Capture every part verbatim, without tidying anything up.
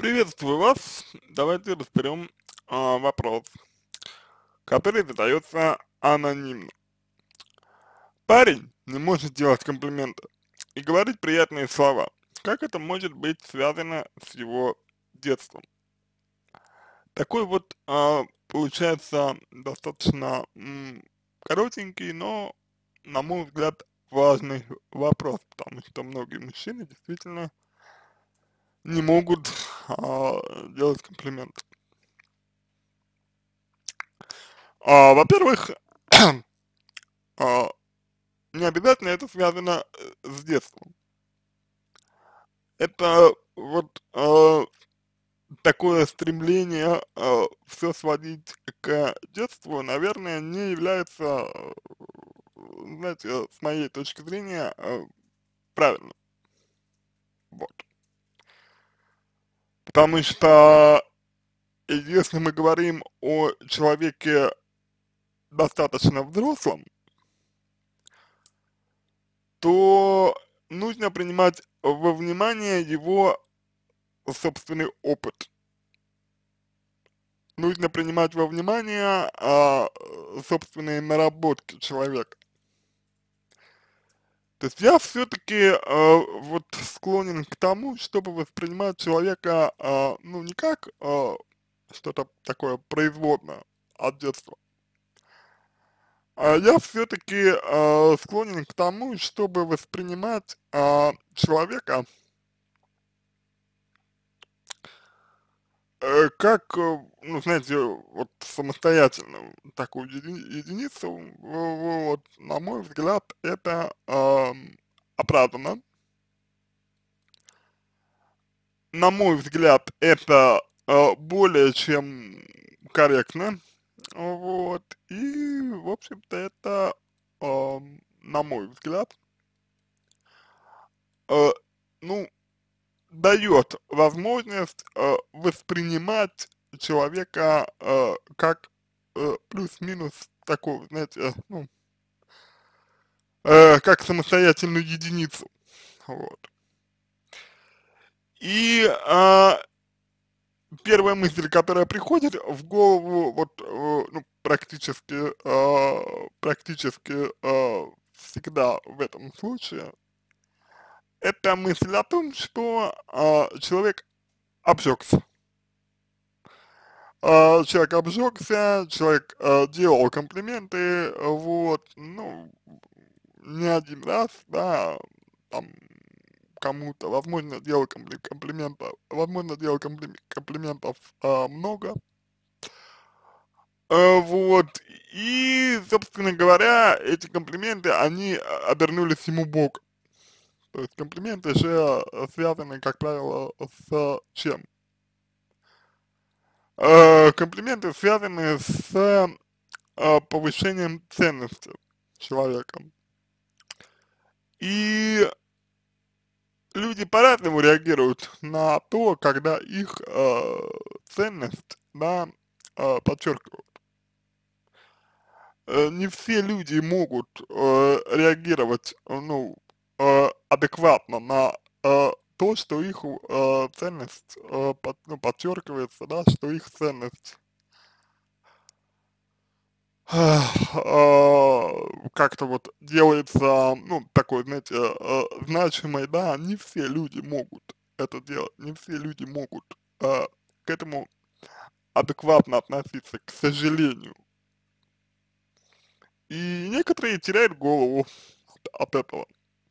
Приветствую вас. Давайте разберем а, вопрос, который задается анонимно. Парень не может делать комплименты и говорить приятные слова. Как это может быть связано с его детством? Такой вот а, получается достаточно м, коротенький, но, на мой взгляд, важный вопрос, потому что многие мужчины действительно не могут а, делать комплименты. А, во-первых, а, не обязательно это связано э, с детством. Это вот э, такое стремление э, все сводить к детству, наверное, не является, э, знаете, с моей точки зрения, э, правильным. Вот. Потому что если мы говорим о человеке достаточно взрослом, то нужно принимать во внимание его собственный опыт. Нужно принимать во внимание а, собственные наработки человека. То есть я все-таки а, вот склонен к тому, чтобы воспринимать человека, а, ну, не как а, что-то такое производное от детства, а я все-таки а, склонен к тому, чтобы воспринимать а, человека Э, как, э, ну, знаете, вот самостоятельную такую еди единицу, в вот, на мой взгляд, это, ам, оправдано. На мой взгляд, это, э, более чем корректно. Вот. И, в общем-то, это, ам, на мой взгляд, э, ну, дает возможность э, воспринимать человека э, как э, плюс-минус такого, знаете, э, ну, э, как самостоятельную единицу, вот. И а, первая мысль, которая приходит в голову, вот, э, ну, практически, а, практически а, всегда в этом случае, это мысль о том, что а, человек обжегся. А, человек обжегся, человек а, делал комплименты, вот, ну, не один раз, да, там, кому-то, возможно, делал компли комплиментов, возможно, делал компли комплиментов а, много, а, вот, и, собственно говоря, эти комплименты, они а, обернулись ему боком. То есть комплименты же а, связаны, как правило, с чем? Э, комплименты связаны с а, повышением ценности человека. И люди по-разному реагируют на то, когда их э, ценность, да, э, подчеркивают. Э, не все люди могут э, реагировать, э, ну, э, адекватно на э, то, что их э, ценность э, под, ну, подчеркивается, да, что их ценность а, как-то вот делается, ну, такой, знаете, э, значимой, да, не все люди могут это делать, не все люди могут э, к этому адекватно относиться, к сожалению. И некоторые теряют голову от, от этого.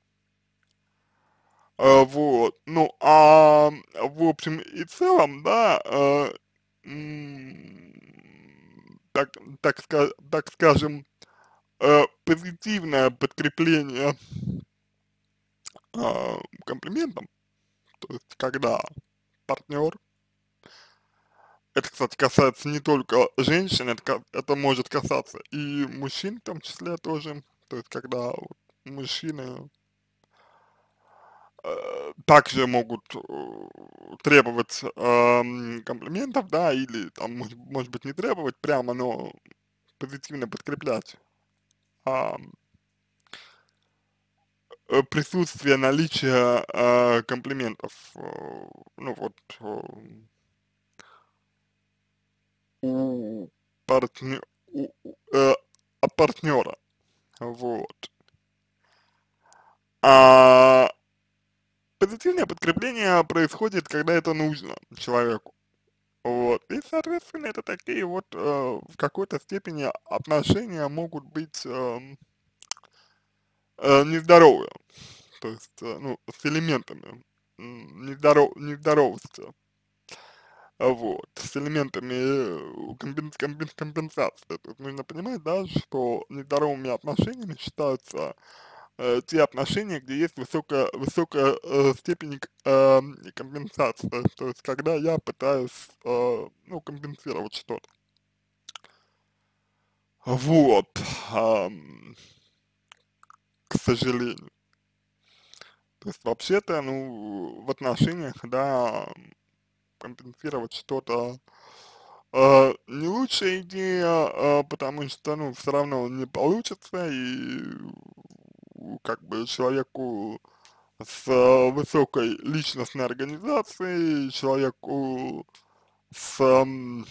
Э, вот, ну, а в общем и целом, да, э, м, так, так, ска- так скажем, э, позитивное подкрепление а, комплиментом, то есть когда партнер, это, кстати, касается не только женщин, это, ка- это может касаться и мужчин в том числе тоже, то есть когда вот мужчины э, также могут э, требовать эм, комплиментов, да, или там, может, может быть, не требовать прямо, но позитивно подкреплять а, э, присутствие, наличие э, комплиментов, э, ну вот, э, у партнё у у э, от партнера, вот. А позитивное подкрепление происходит, когда это нужно человеку. Вот. И, соответственно, это такие вот э, в какой-то степени отношения могут быть эм, э, нездоровые, то есть, э, ну, с элементами м, нездоров, нездоровости, а вот, с элементами э, компен- компен- компенсации. То есть нужно понимать, да, что нездоровыми отношениями считаются э, те отношения, где есть высокая, высокая э, степень к- э, компенсации, то есть когда я пытаюсь, э, ну, компенсировать что-то. Вот, ам, к сожалению. То есть вообще-то, ну, в отношениях, да, компенсировать что-то э, не лучшая идея, э, потому что, ну, все равно не получится, и у- как бы человеку с э, высокой личностной организацией, человеку с ам,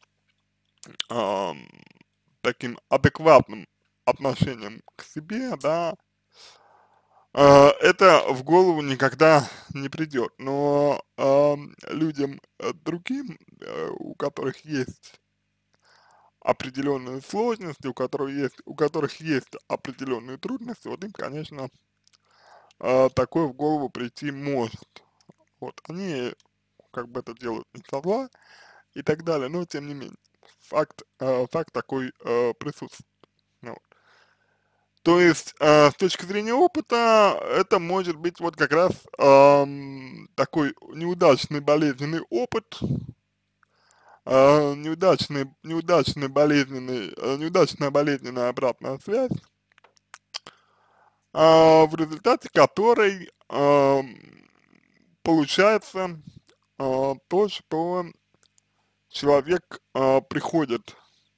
ам, таким адекватным отношением к себе, да, а, это в голову никогда не придет. Но ам, людям э, другим, э, у которых есть определенные сложности, у которых есть, у которых есть определенные трудности, вот им, конечно, а, такое в голову прийти может. Вот, они как бы это делают не со зла и так далее, но тем не менее, факт, э, факт такой э, присутствует. Ну вот. То есть, э, с точки зрения опыта, это может быть вот как раз ам, такой неудачный болезненный опыт, а, неудачный, неудачный болезненный, э, неудачная болезненная обратная связь, а, в результате которой ам, получается а, то, что человек а, приходит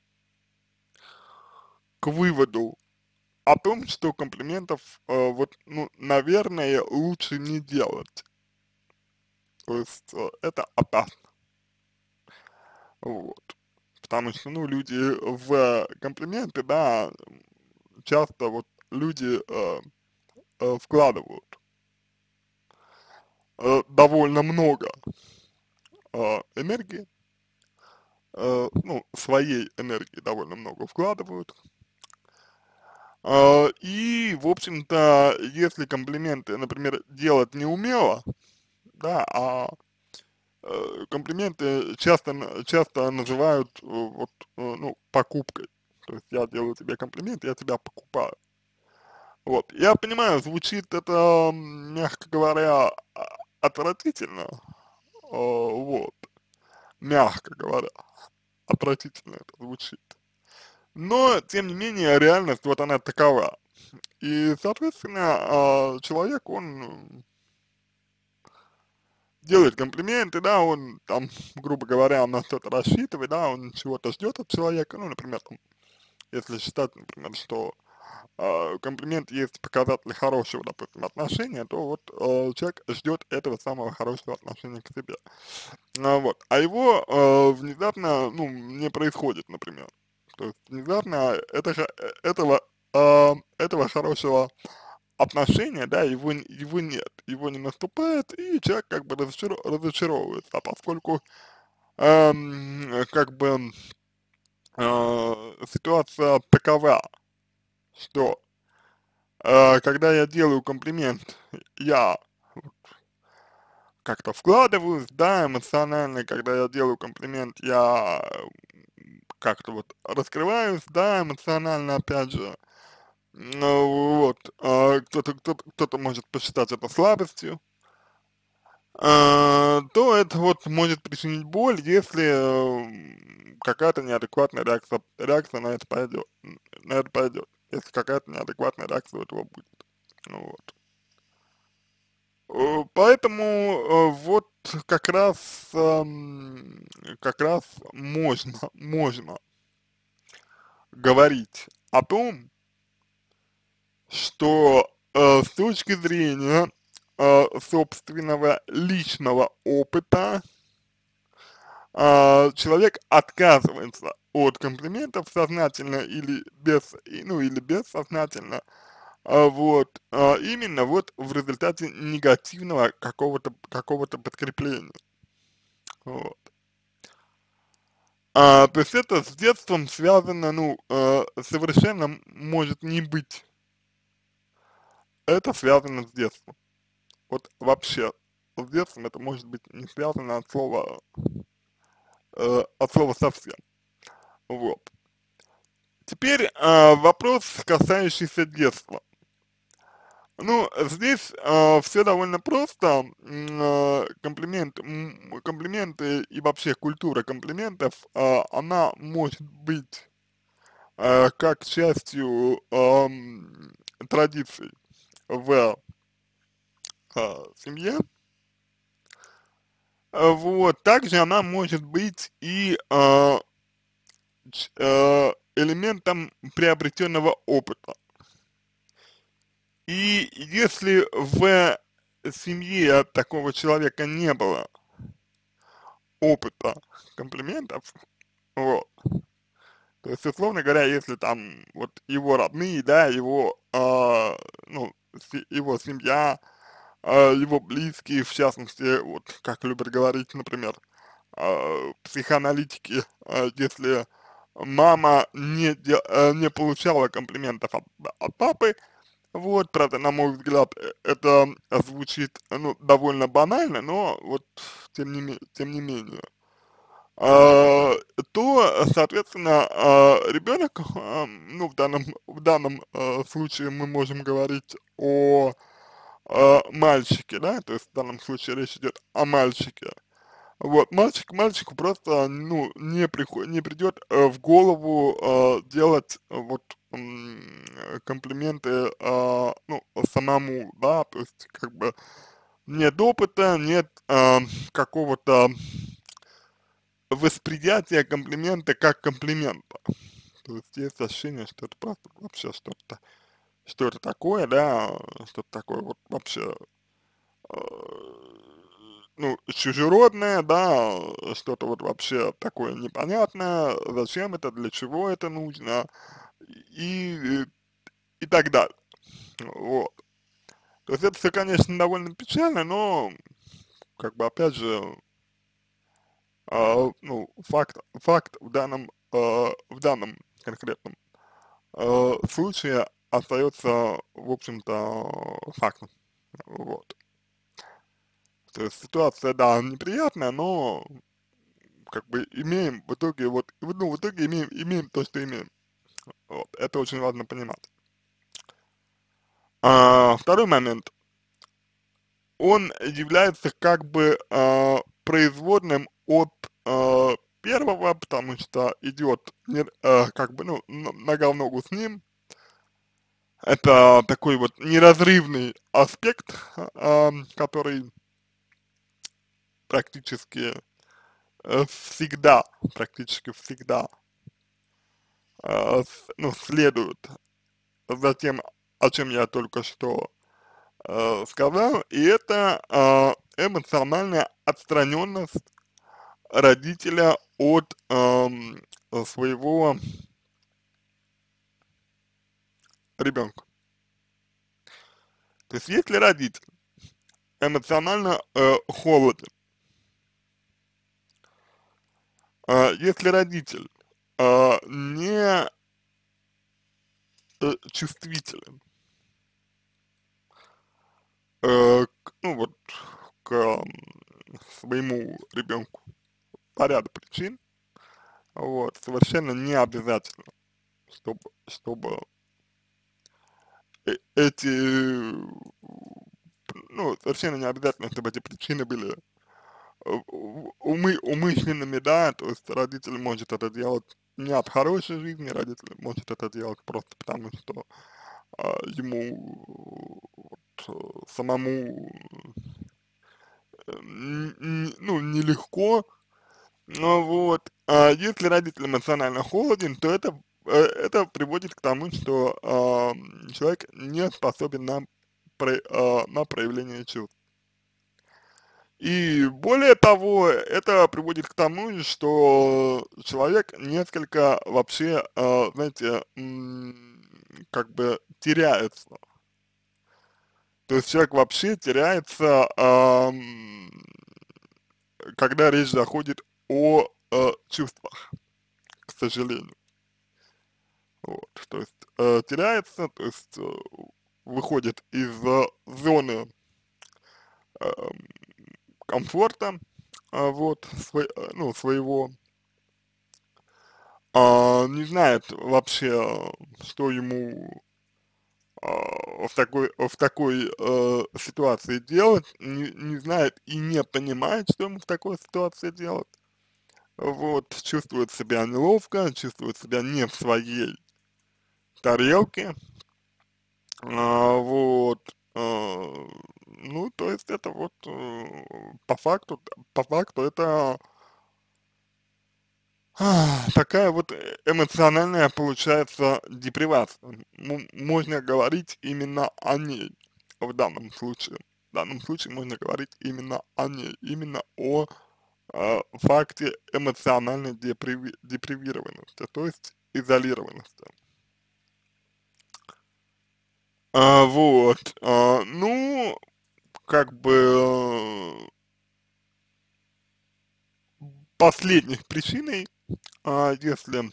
к выводу о том, что комплиментов, а, вот, ну, наверное, лучше не делать. То есть э, это опасно, вот. Потому что, ну, люди в комплименты, да, часто вот люди э, э, вкладывают э, довольно много э, энергии, э, ну, своей энергии довольно много вкладывают. Э, и, в общем-то, если комплименты, например, делать не умело, да, а э, комплименты часто, н- часто называют э, вот, э, ну, покупкой. То есть я делаю тебе комплимент, я тебя покупаю. Вот, я понимаю, звучит это, м, мягко говоря, а, отвратительно, а, вот, мягко говоря, отвратительно это звучит. Но, тем не менее, реальность вот она такова. И, соответственно, а, человек, он делает комплименты, да, он там, грубо говоря, на что-то рассчитывает, да, он чего-то ждет от человека, ну, например, там, если считать, например, что а, комплимент есть показатель хорошего, допустим, отношения, то вот а, человек ждет этого самого хорошего отношения к себе. А, вот, а его а, внезапно, ну, не происходит, например. То есть внезапно это, же- э, этого, а, этого хорошего отношения, да, его, н- его нет, его не наступает, и человек как бы разочаро- разочаровывается, а поскольку ам, как бы а, ситуация такова, что а, когда я делаю комплимент, я как-то вкладываюсь, да, эмоционально, когда я делаю комплимент, я м, как-то вот раскрываюсь, да, эмоционально, опять же. Ну, вот, а, кто-то, кто-то, кто-то может посчитать это слабостью, а, то это вот может причинить боль, если м, какая-то неадекватная реакция, реакция на это пойдет, на это пойдет, если какая-то неадекватная реакция у этого будет. Ну вот. Э, Поэтому э, вот как раз, ам, как раз можно, можно говорить о том, что э, с точки зрения э, собственного личного опыта, а, человек отказывается от комплиментов сознательно или без, и- ну или бессознательно, а, вот, а, именно вот в результате негативного какого-то какого-то подкрепления, вот. А, то есть это с детством связано, ну, э, совершенно м- может не быть, это связано с детством, вот вообще, с детством это может быть не связано от слова, э, от слова совсем, вот. Теперь а, вопрос, касающийся детства. Ну, здесь все довольно просто. М, а, комплимент, м, комплименты и вообще культура комплиментов, а, она может быть а, как частью ам, традиций в а, семье. А, Вот, также она может быть и а, ч- а, элементом приобретенного опыта. И если в семье такого человека не было опыта комплиментов, вот, то есть, условно говоря, если там вот его родные, да, его, а, ну, се- его семья, а, его близкие, в частности, вот, как любят говорить, например, а, психоаналитики, а, если мама не, де- а, не получала комплиментов от, от папы, вот, правда, на мой взгляд, э, это звучит, ну, довольно банально, но вот тем не, ме- тем не менее, а, то, соответственно, а, ребенок, а, ну, в данном, в данном а, случае мы можем говорить о а, мальчике, да, то есть в данном случае речь идет о мальчике. Вот, мальчик мальчику просто, ну, не приход, не придет э, в голову э, делать э, вот м, э, комплименты, а, ну, самому, да, то есть как бы нет опыта, нет а, какого-то восприятия комплимента как комплимента. То есть есть ощущение, что это просто вообще что-то, что это такое, да, что-то такое вот вообще э, ну, чужеродное, да, что-то вот вообще такое непонятное, зачем это, для чего это нужно и, и так далее. Вот. То есть это все, конечно, довольно печально, но, как бы, опять же, а, ну, факт, факт в данном, а, в данном конкретном а, случае остается, в общем-то, фактом. Вот. То есть ситуация, да, неприятная, но как бы имеем в итоге вот, ну, в итоге имеем, имеем то, что имеем. Вот. Это очень важно понимать. А, второй момент. Он является как бы а, производным от а, первого, потому что идет не- а, как бы, ну, н- нога в ногу с ним. Это такой вот неразрывный аспект, а, который практически э, всегда, практически всегда, а, с- ну, следует за тем, о чем я только что э, сказал, и это э, эмоциональная отстраненность родителя от эм, своего ребенка. То есть если родитель эмоционально э, холоден, э, если родитель э, не э, чувствителен э, к, ну вот, к м, своему ребенку по ряду причин, вот, совершенно не обязательно, чтобы, чтобы э- эти, ну, совершенно не обязательно, чтобы эти причины были э, у- умы, умышленными, да, то есть родитель может это делать не от хорошей жизни, родитель может это делать просто потому, что а, ему вот, э, самому э, н- н- ну, нелегко, ну вот, а если родитель эмоционально холоден, то это, э, это приводит к тому, что а, человек не способен на про, э, на проявление чувств. И более того, это приводит к тому, что человек несколько вообще, э, знаете, м, как бы теряется. То есть человек вообще теряется, ам, когда речь заходит о, э, чувствах, к сожалению. Вот, то есть э, теряется, то есть э, выходит из э, зоны э, комфорта, а, вот, свой, э, ну, своего, а, не знает вообще, э, что ему а, в такой, в такой э, ситуации делать, не, не знает и не понимает, что ему в такой ситуации делать. Вот, чувствует себя неловко, чувствует себя не в своей тарелке, а, вот, а, ну, то есть это вот э, по факту, по факту это а, такая вот э, эмоциональная получается депривация. М- можно говорить именно о ней в данном случае. В данном случае можно говорить именно о ней, именно о э, факте эмоциональной деприви- депривированности, то есть изолированности. А, вот, а, ну, как бы э, последней причиной, а, если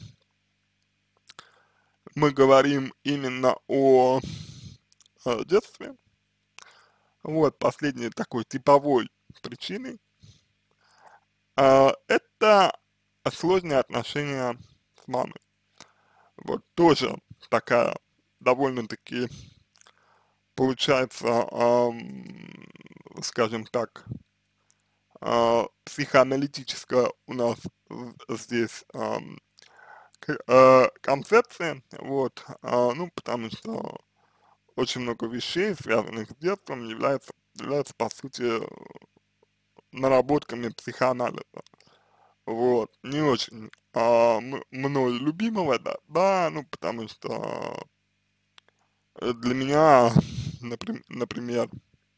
мы говорим именно о, э, детстве, вот, последней такой типовой причиной, а, это сложные отношения с мамой. Вот тоже такая довольно-таки получается, ам, скажем так, а, психоаналитическая у нас з- здесь ам, к- э, концепция, вот, а, ну, потому что очень много вещей, связанных с детством, является, является по сути, наработками психоанализа. Вот, не очень а, м- мной любимого, да, да, ну, потому что э, для меня, наприм- например,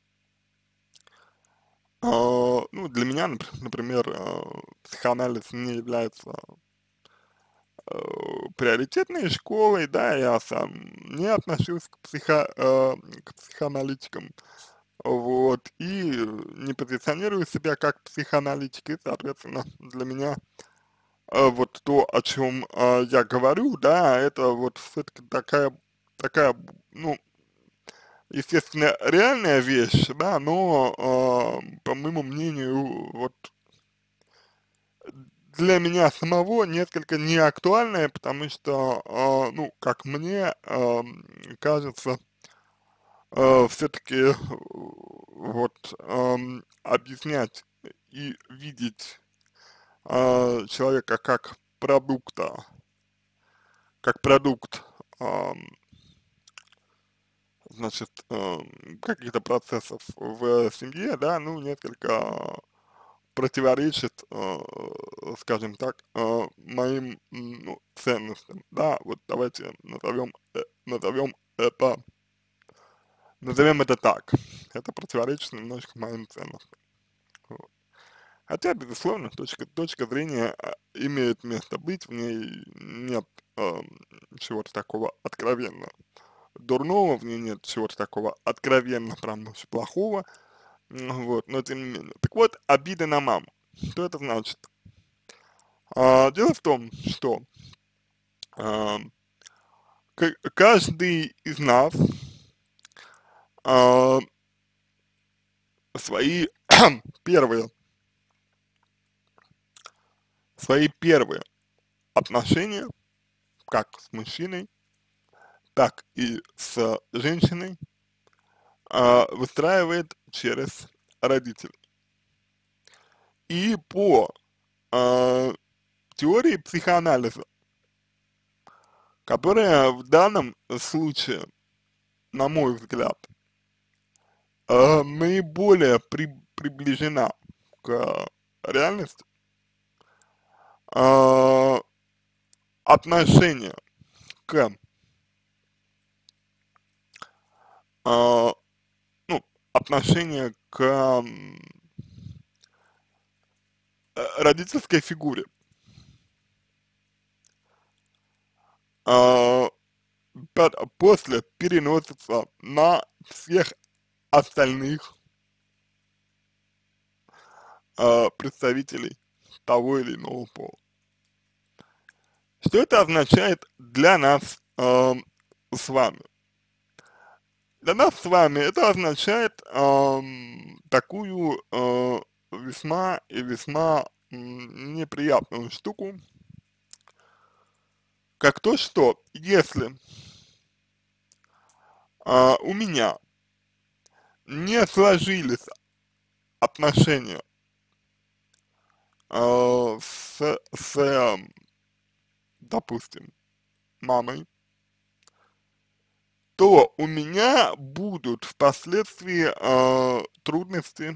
а, ну, для меня, напр- например, а, психоанализ не является э, приоритетной школой, да, я сам не отношусь к, психо, э, к психоаналитикам, вот, и не позиционирую себя как психоаналитик, и, соответственно, для меня э, вот то, о чем э, я говорю, да, это вот все-таки такая, такая, ну, естественно, реальная вещь, да, но, э, по моему мнению, вот для меня самого несколько неактуальная, потому что, э, ну, как мне э, кажется, э, все-таки вот эм, объяснять и видеть э, человека как продукта, как продукт, ам, значит, эм, каких-то процессов в семье, да, ну, несколько противоречит, э, скажем так, э, моим, м, ну, ценностям, да, вот давайте назовем, э, назовем это, назовем это так, это противоречит немножко моим ценностям. Вот. Хотя, безусловно, точка, точка зрения а, имеет место быть, в ней нет эм, чего-то такого откровенно дурного, в ней нет чего-то такого откровенно прям уж плохого, м, вот, но тем не менее. Так вот, обида на маму. Что это значит? А, дело в том, что а, к- каждый из нас а, свои первые, свои первые отношения, как с мужчиной, так и с женщиной, а, выстраивает через родителей. И по а, теории психоанализа, которая в данном случае, на мой взгляд, а, наиболее при, приближена к реальности, а, отношение к а, отношение к м, э, родительской фигуре. А, пят- После переносится на всех остальных а, представителей того или иного пола. Что это означает для нас а, с вами? Для нас с вами это означает ам, такую э, весьма и весьма м, неприятную штуку, как то, что если а, у меня не сложились отношения а, с, с, эм, допустим, мамой, то у меня будут впоследствии а, трудности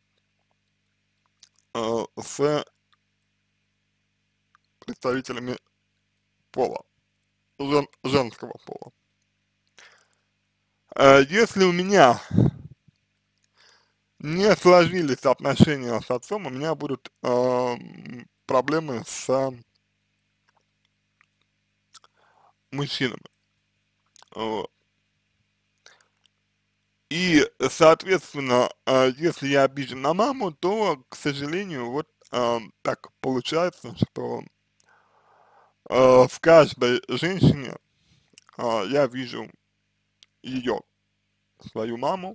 а, с представителями пола, жен- женского пола. А, если у меня не сложились отношения с отцом, у меня будут ам, проблемы с мужчинами. Вот. И, соответственно, а, если я обижен на маму, то, к сожалению, вот ам, так получается, что а, в каждой женщине а, я вижу ее, свою маму,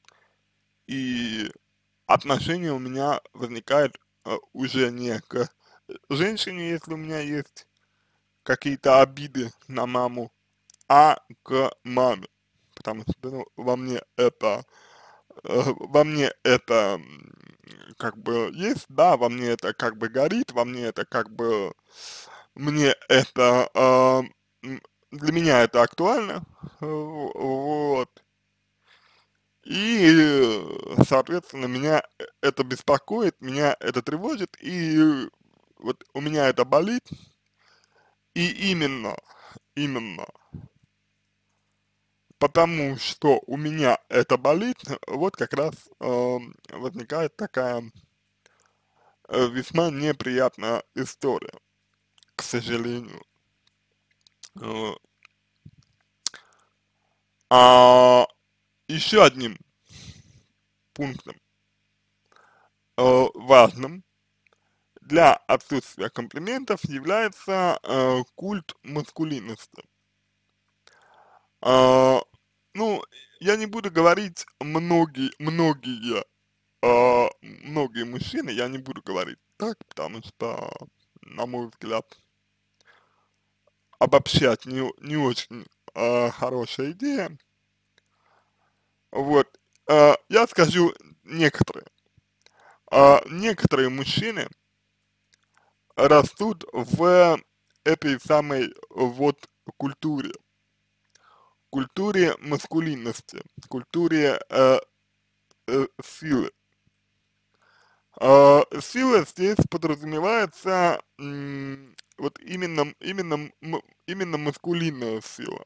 и отношения у меня возникают а, уже не к женщине, если у меня есть какие-то обиды на маму, а к маме, потому что, ну, во мне это, э, во мне это м, как бы есть, да, во мне это как бы горит, во мне это как бы, мне это, а, м, для меня это актуально, э, вот, и, э, соответственно, меня э- это беспокоит, меня это тревожит, и э, вот у меня это болит, и именно, именно потому что у меня это болит, вот как раз эм, возникает такая э, весьма неприятная история, к сожалению. Э, А еще одним пунктом э, важным для отсутствия комплиментов является э, культ маскулинности. А, ну, я не буду говорить многие, многие, а, многие мужчины, я не буду говорить так, потому что, на мой взгляд, обобщать не, не очень а, хорошая идея. Вот, а, я скажу некоторые. А, некоторые мужчины растут в этой самой вот культуре, культуре маскулинности, культуре э, э, силы. А, сила здесь подразумевается м, вот именно, именно, м- именно маскулинная сила.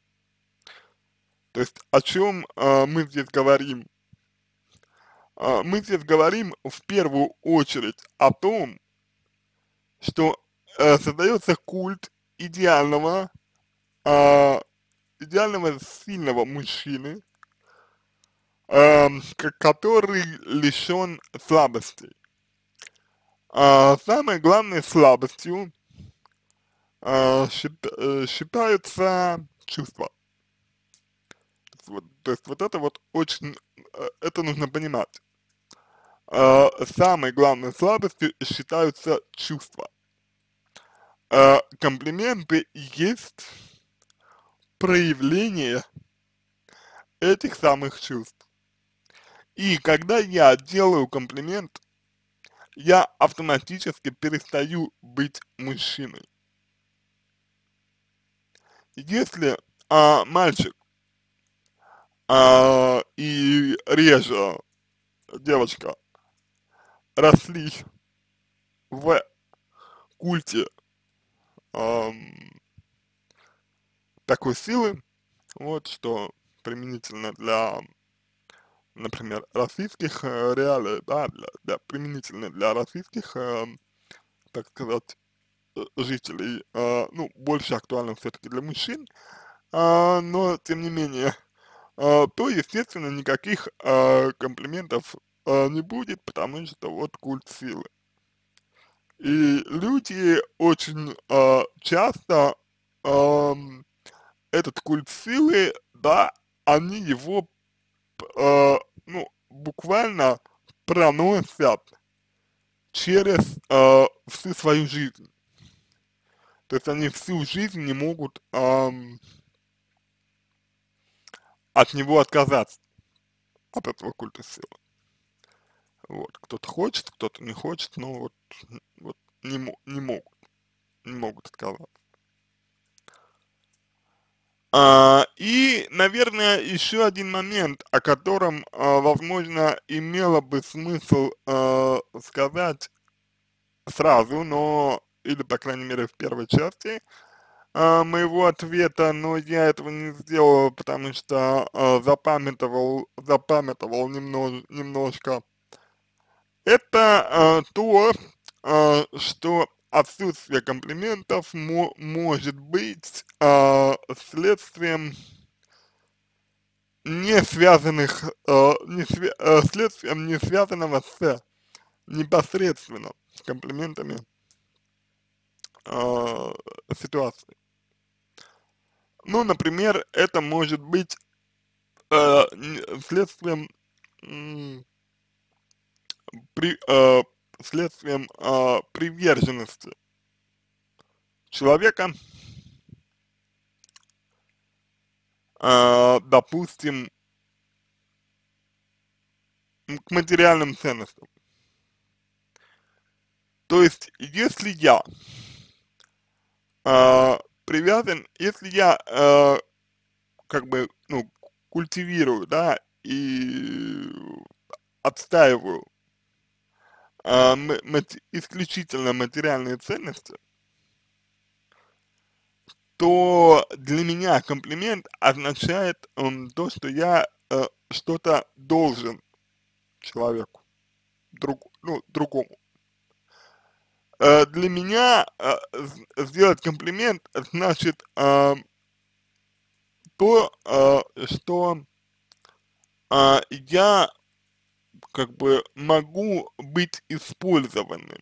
То есть о чем а, мы здесь говорим? А, мы здесь говорим в первую очередь о том, что э, создается культ идеального, а, идеального сильного мужчины, ам, к- который лишен слабостей. А, самой главной слабостью а, счит- э, считаются чувства. Вот, то есть вот это вот очень, э, это нужно понимать. А, самой главной слабостью считаются чувства. А, комплименты есть проявление этих самых чувств. И когда я делаю комплимент, я автоматически перестаю быть мужчиной. Если а, мальчик а, и реже девочка росли в культе ам, такой силы, вот, что применительно для например, российских э, реалий, да, для, для, применительно для российских, э, так сказать, э, жителей, э, ну, больше актуально все-таки для мужчин, а, но, тем не менее, а, то, естественно, никаких а, комплиментов а, не будет, потому что вот культ силы. И люди очень а, часто ам, этот культ силы, да, они его, а, ну, буквально проносят через а, всю свою жизнь. То есть они всю жизнь не могут ам, от него отказаться, от этого культа силы. Вот, кто-то хочет, кто-то не хочет, но вот, вот не, мо- не могут, не могут отказаться. А, и, наверное, еще один момент, о котором, а, возможно, имело бы смысл а, сказать сразу, но, или, по крайней мере, в первой части а, моего ответа, но я этого не сделал, потому что а, запамятовал, запамятовал немнож, немножко. Это а, то, а, что отсутствие комплиментов мо может быть а, следствием не связанных, а, не свя а, следствием не связанного с непосредственно с комплиментами а, ситуации. Ну, например, это может быть а, не- следствием м, при, а, следствием а, приверженности человека, а, допустим, м, к материальным ценностям. То есть, если я а, привязан, если я а, как бы, ну, культивирую, да, и отстаиваю а, м- мати- исключительно материальные ценности, то для меня комплимент означает м, то, что я э, что-то должен человеку, друг, ну, другому. Э, для меня э, с- сделать комплимент значит а, то, а, что а, я как бы могу быть использованным.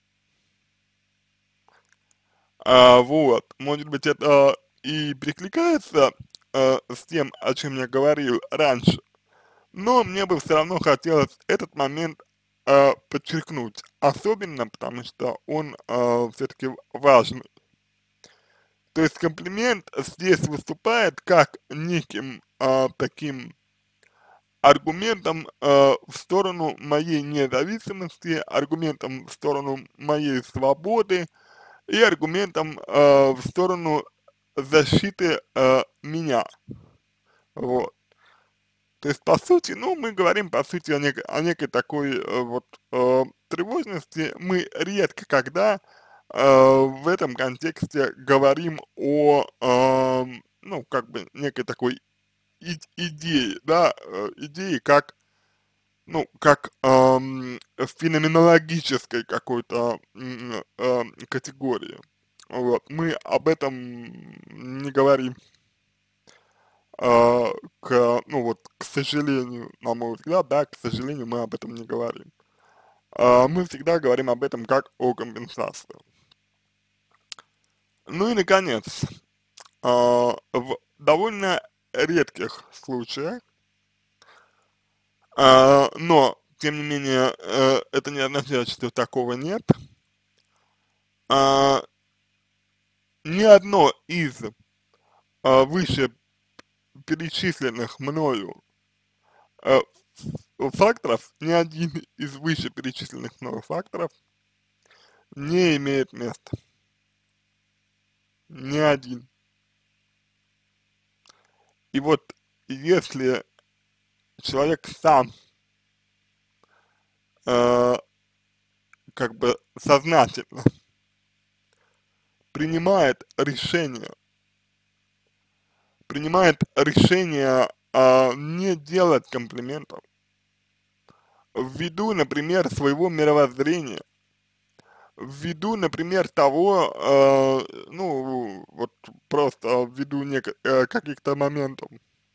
А, вот, может быть, это и перекликается а, с тем, о чем я говорил раньше, но мне бы все равно хотелось этот момент а, подчеркнуть, особенно потому что он а, все-таки важный. То есть комплимент здесь выступает как неким а, таким аргументом э, в сторону моей независимости, аргументом в сторону моей свободы и аргументом э, в сторону защиты э, меня. Вот. То есть, по сути, ну, мы говорим, по сути, о, нек о некой такой э, вот э, тревожности. Мы редко когда э, в этом контексте говорим о, э, ну, как бы, некой такой и идее, да, э, идее как ну, как ам, феноменологической какой-то м, ам, категории. Вот. Мы об этом не говорим, а, к, ну вот, к сожалению, на мой взгляд, да, к сожалению, мы об этом не говорим. А, мы всегда говорим об этом как о компенсации. Ну и, наконец, а, в довольно редких случаях, а, но, тем не менее, э, это не означает, что такого нет, а, ни одно из а, выше перечисленных мною а, факторов, ни один из вышеперечисленных мною факторов не имеет места. Ни один. И вот если человек сам э, как бы сознательно принимает решение, принимает решение э, не делать комплиментов, ввиду, например, своего мировоззрения, ввиду, например, того, э, ну, вот просто ввиду нек- э, каких-то моментов,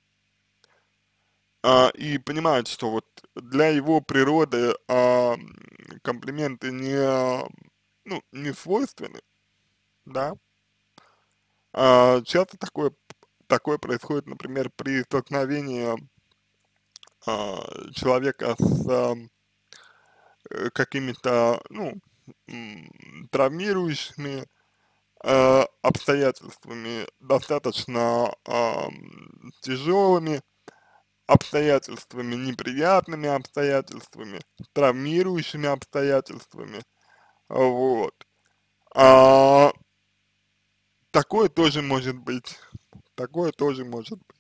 а, и понимает, что вот для его природы а, м, комплименты не, а, ну, не свойственны, да. А, часто такое, такое происходит, например, при столкновении а, человека с а, э, какими-то, ну, м, травмирующими э, обстоятельствами, достаточно ам, тяжелыми обстоятельствами, неприятными обстоятельствами, травмирующими обстоятельствами, вот. А, такое тоже может быть, такое тоже может быть.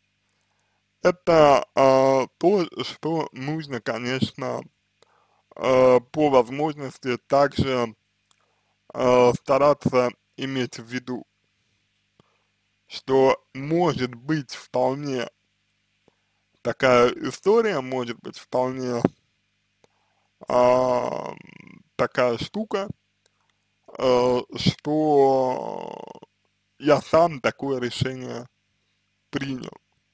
Это а, то, что нужно, конечно, а, по возможности также а, стараться иметь в виду, что может быть вполне такая история, может быть вполне а, такая штука, э, что я сам такое решение принял.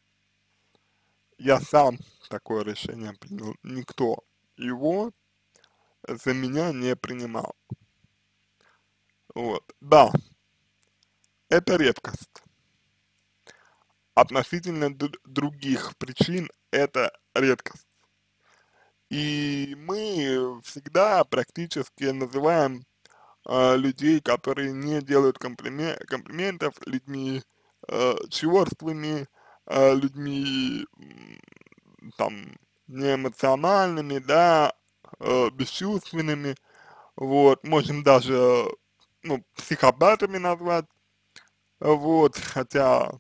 Я сам такое решение принял. Никто его за меня не принимал. Вот. Да, это редкость. Относительно д- других причин это редкость. И мы всегда практически называем а, людей, которые не делают комплиме комплиментов, людьми э, черствыми, э, людьми м, там неэмоциональными, да, э, бесчувственными, вот, можем даже, ну, психопатами назвать, вот, хотя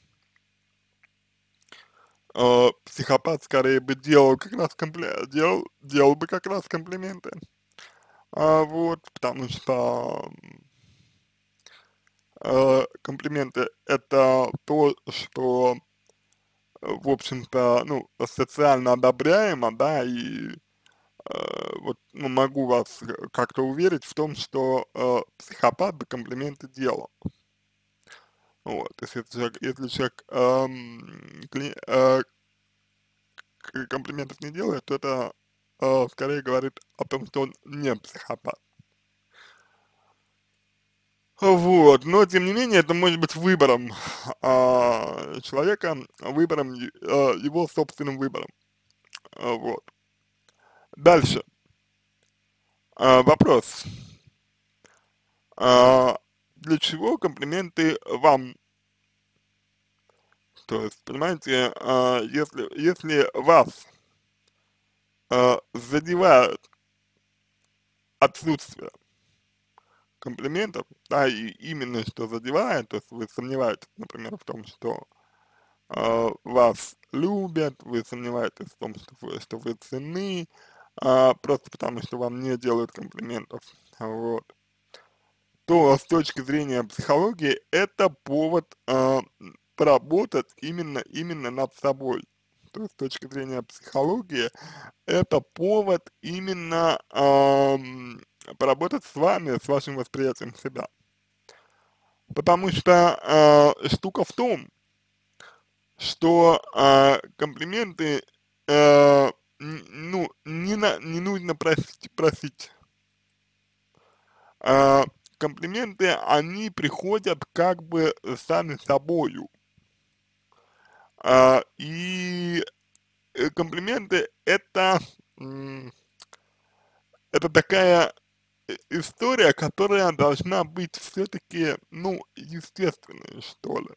э, психопат скорее бы делал как раз компле делал, делал бы как раз комплименты, а, вот, потому что э, комплименты это то, что, э, в общем-то, ну, социально одобряемо, да, и э, вот, ну, могу вас э, как-то уверить в том, что э, психопат бы комплименты делал. Вот, то есть если человек, если человек эм, кли- э, к- комплиментов не делает, то это э, скорее говорит о том, что он не психопат. Вот, но тем не менее это может быть выбором а, человека, выбором, е- а, его собственным выбором. А, вот. Дальше. А, вопрос. А, для чего комплименты вам? То есть, понимаете, а, если, если вас а, задевает отсутствие комплиментов, да, и именно что задевает, то есть вы сомневаетесь, например, в том, что а, вас любят, вы сомневаетесь в том, что вы, что вы ценны, а, просто потому что вам не делают комплиментов, вот, то с точки зрения психологии это повод а, м, поработать именно, именно над собой. То есть с точки зрения психологии это повод именно ам, поработать с вами, с вашим восприятием себя. Потому что а, штука в том, что а, комплименты, э, н- ну, не, на, не нужно просить, просить. А, комплименты, они приходят как бы сами собою. А, и э, комплименты это, м, это такая э, история, которая должна быть все-таки, ну, естественной, что ли.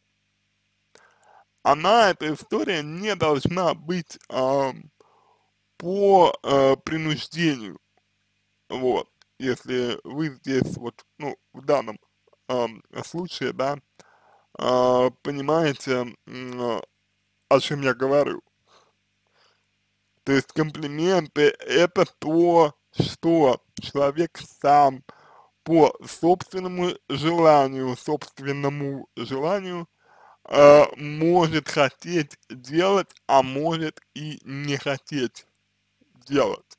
Она, эта история, не должна быть ам, по э, принуждению. Вот, если вы здесь вот, ну, в данном ам, случае, да, а, понимаете, м, а, о чем я говорю. То есть комплименты это то, что человек сам по собственному желанию, собственному желанию а, может хотеть делать, а может и не хотеть делать.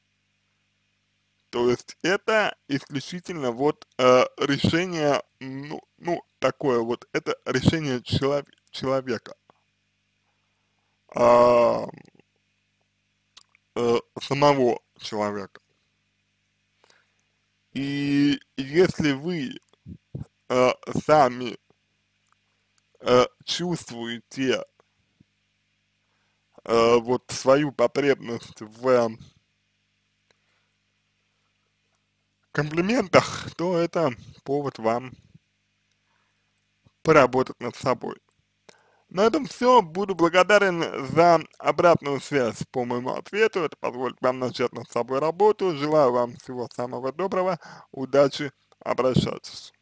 То есть это исключительно вот э, решение, ну, ну, такое вот, это решение челов человека, а, э, самого человека. И если вы э, сами э, чувствуете э, вот свою потребность в комплиментах, то это повод вам поработать над собой. На этом все. Буду благодарен за обратную связь по моему ответу. Это позволит вам начать над собой работу. Желаю вам всего самого доброго. Удачи. Обращайтесь.